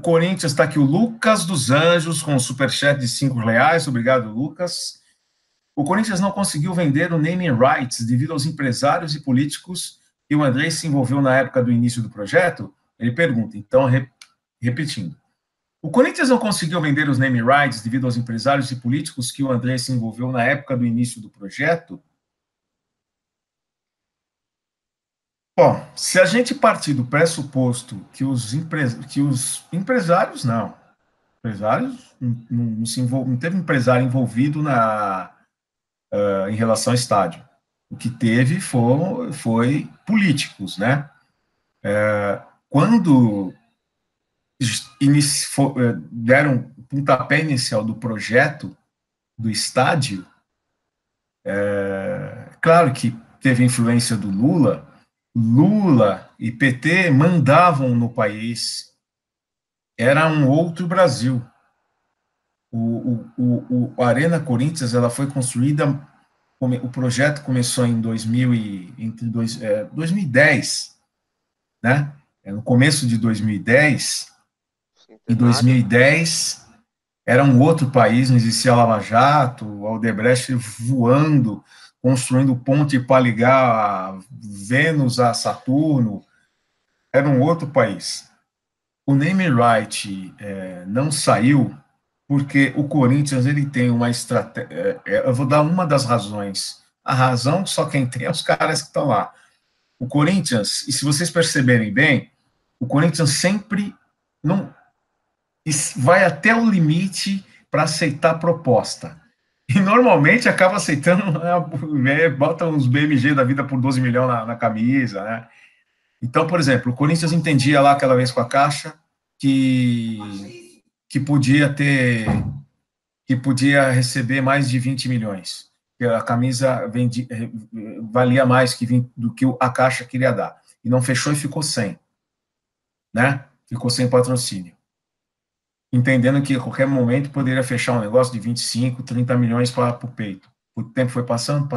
Corinthians está aqui o Lucas dos Anjos com o superchat de R$ 5. Obrigado, Lucas. O Corinthians não conseguiu vender o naming rights devido aos empresários e políticos que o André se envolveu na época do início do projeto? Ele pergunta, então, repetindo. O Corinthians não conseguiu vender os naming rights devido aos empresários e políticos que o André se envolveu na época do início do projeto? Bom, se a gente partir do pressuposto que os empresários não não teve empresário envolvido em relação ao estádio. O que teve foi políticos, né? Quando deram o pontapé inicial do projeto do estádio, claro que teve influência do Lula e PT mandavam no país, era um outro Brasil. A Arena Corinthians ela foi construída, o projeto começou em 2010, né? No começo de 2010, em 2010 era um outro país, não existia Lava Jato, o Aldebrecht voando, construindo ponte para ligar Vênus a Saturno, era um outro país. O name right não saiu porque o Corinthians ele tem uma estratégia. Eu vou dar uma das razões. A razão só quem tem é os caras que estão lá. O Corinthians, e se vocês perceberem bem, o Corinthians sempre não vai até o limite para aceitar proposta. E normalmente acaba aceitando, bota uns BMG da vida por 12 milhões na camisa, né? Então, por exemplo, o Corinthians entendia lá aquela vez com a Caixa que podia receber mais de 20 milhões. Que a camisa valia mais do que a Caixa queria dar. E não fechou e ficou sem. Né? Ficou sem patrocínio. Entendendo que a qualquer momento poderia fechar um negócio de 25, 30 milhões para o peito. O tempo foi passando.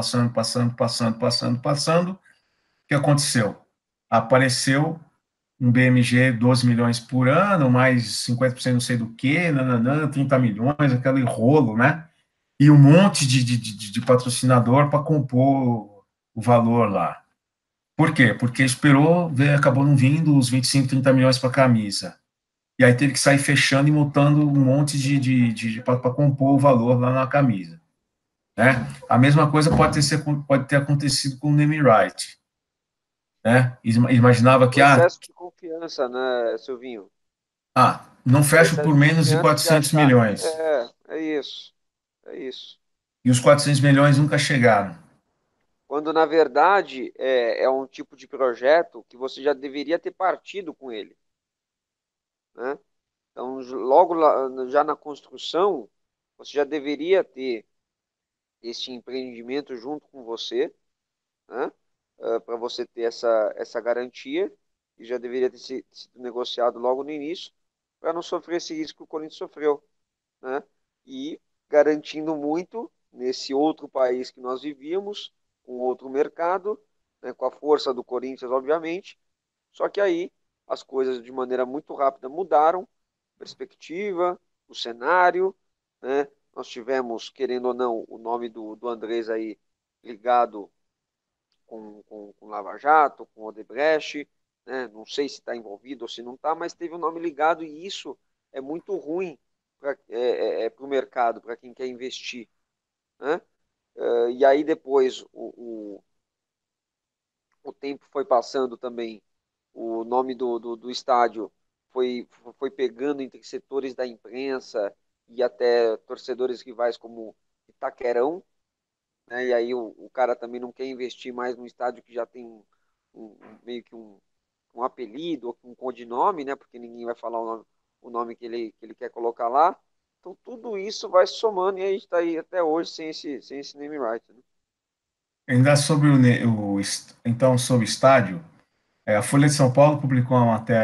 O que aconteceu? Apareceu um BMG 12 milhões por ano, mais 50% não sei do que, 30 milhões, aquele rolo, né? E um monte de patrocinador para compor o valor lá. Por quê? Porque esperou, acabou não vindo os 25, 30 milhões para a camisa. E aí teve que sair fechando e montando um monte para compor o valor lá na camisa. Né? A mesma coisa pode ter acontecido com o name right. Né? Imaginava que... Processo de confiança, né, Silvinho? Não fecho por menos de 400 milhões. É isso. É isso. E os 400 milhões nunca chegaram. Quando, na verdade, é um tipo de projeto que você já deveria ter partido com ele. Né? Então, logo já na construção, você já deveria ter esse empreendimento junto com você, né? Para você ter essa garantia, e já deveria ter sido negociado logo no início, para não sofrer esse risco que o Corinthians sofreu. Né? E garantindo muito nesse outro país que nós vivíamos, um outro mercado, né, com a força do Corinthians, obviamente. Só que aí as coisas de maneira muito rápida mudaram, perspectiva, o cenário, né? Nós tivemos, querendo ou não, o nome do Andrés aí ligado com Lava Jato, com Odebrecht, né? Não sei se está envolvido ou se não está, mas teve o nome ligado e isso é muito ruim para o mercado, para quem quer investir. Né? E aí depois o tempo foi passando também, o nome do estádio foi pegando entre setores da imprensa e até torcedores rivais como Itaquerão, né? E aí o cara também não quer investir mais num estádio que já tem meio que um apelido ou um codinome, né? Porque ninguém vai falar o nome que ele quer colocar lá. Então tudo isso vai somando e a gente está aí até hoje sem esse name right. Né? Ainda sobre então, sobre o estádio, a Folha de São Paulo publicou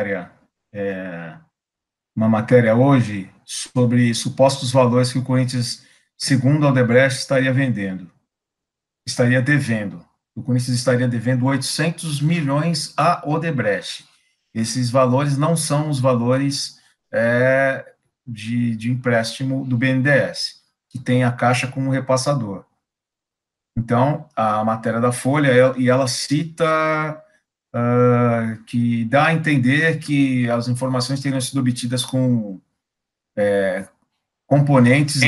uma matéria hoje sobre supostos valores que o Corinthians, segundo Aldebrecht, estaria devendo. O Corinthians estaria devendo 800 milhões a Odebrecht. Esses valores não são os valores de empréstimo do BNDES, que tem a Caixa como repassador. Então, a matéria da Folha, e ela cita que dá a entender que as informações teriam sido obtidas com componentes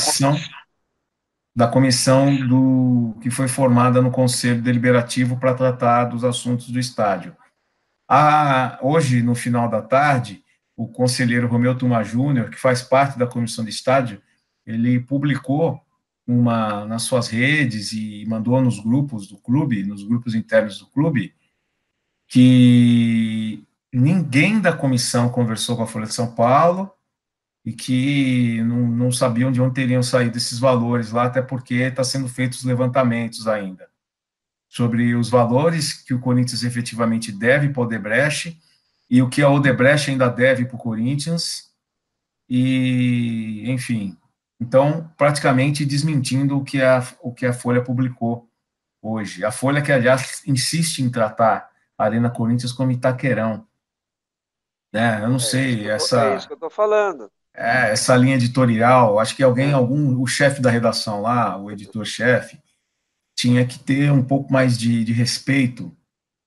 da comissão que foi formada no Conselho Deliberativo para tratar dos assuntos do estádio. Hoje, no final da tarde, o conselheiro Romeu Tuma Júnior, que faz parte da comissão de estádio, ele publicou nas suas redes e mandou nos grupos do clube, nos grupos internos do clube, que ninguém da comissão conversou com a Folha de São Paulo e que não sabiam de onde teriam saído esses valores lá, até porque está sendo feitos levantamentos ainda sobre os valores que o Corinthians efetivamente deve para o Odebrecht e o que a Odebrecht ainda deve para o Corinthians, e, enfim, então, praticamente desmentindo o que a Folha publicou hoje. A Folha, que, aliás, insiste em tratar a Arena Corinthians como Itaquerão, né? Eu não sei, É isso que eu tô falando. essa linha editorial, acho que o chefe da redação lá, o editor-chefe, tinha que ter um pouco mais de respeito,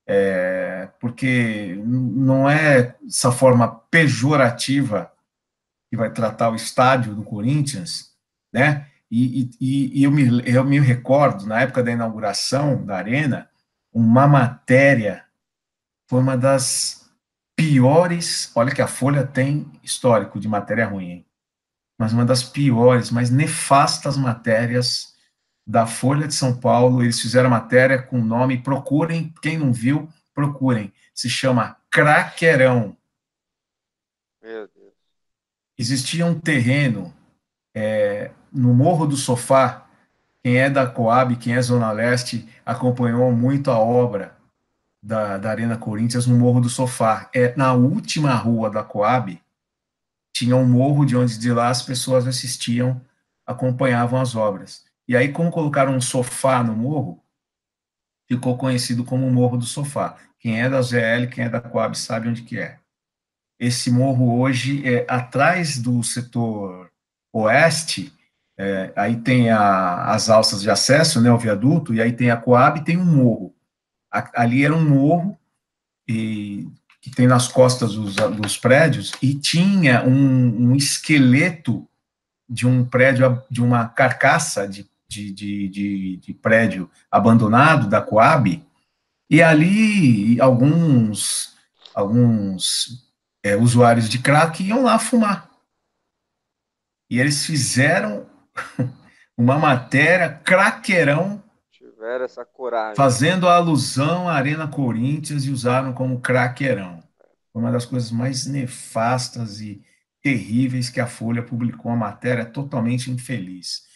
porque não é essa forma pejorativa que vai tratar o estádio do Corinthians, né? E eu me recordo, na época da inauguração da Arena, uma matéria, foi uma das piores, olha que a Folha tem histórico de matéria ruim, hein? Mas uma das piores, mais nefastas matérias da Folha de São Paulo. Eles fizeram matéria com o nome, procurem, quem não viu, procurem, se chama Craqueirão. Meu Deus. Existia um terreno no Morro do Sofá. Quem é da Coab, quem é Zona Leste, acompanhou muito a obra da Arena Corinthians no Morro do Sofá. Na última rua da Coab, tinha um morro de onde de lá as pessoas assistiam, acompanhavam as obras. E aí, como colocaram um sofá no morro, ficou conhecido como o Morro do Sofá. Quem é da ZL, quem é da Coab sabe onde que é. Esse morro hoje é atrás do setor oeste, aí tem as alças de acesso, né, o viaduto, e aí tem a Coab e tem um morro. Ali era um morro que tem nas costas dos prédios, e tinha um esqueleto de um prédio, de uma carcaça de prédio abandonado da Coab, e ali alguns usuários de crack iam lá fumar. E eles fizeram uma matéria craqueirão, Tiveram essa coragem. fazendo a alusão à Arena Corinthians, e usaram como craqueirão. Foi uma das coisas mais nefastas e terríveis que a Folha publicou, uma matéria totalmente infeliz.